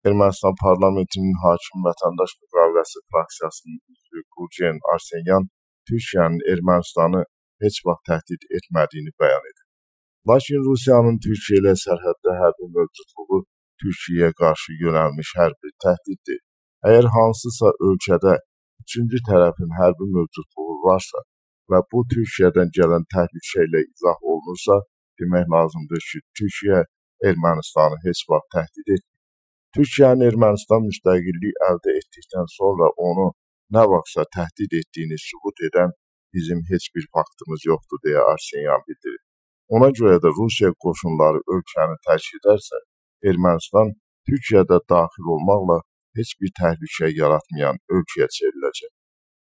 Ermənistan parlamentinin hakim vətəndaş müqaviləsi fraksiyasının üzvü Gulçen Arsenyan Türkiyənin Ermənistanı heç vaxt təhdid etmədiyini bəyan edib. Lakin Rusiyanın Türkiyə ilə sərhəddə hərbi mövcudluğu Türkiyəyə qarşı yönəlmiş hərbi təhdiddir. Əgər hansısa ölkədə üçüncü tərəfin hərbi mövcudluğu varsa və bu Türkiyədən gələn təhlükə ilə izah olunursa, demək lazımdır ki, Türkiyə Ermənistanı heç vaxt təhdid etmir. Türkiyənin Ermənistan müstəqillik əldə etdikdən sonra onu nə vaxtsa təhdid etdiyini sübut edən bizim heç bir faktımız yoxdur, deyə Arsenyan bildirir. Ona görə də Rusiya qoşunları ölkəni tərk edərsə, Ermənistan Türkiyədə daxil olmaqla heç bir təhlükə yaratmayan ölkəyə çevriləcək.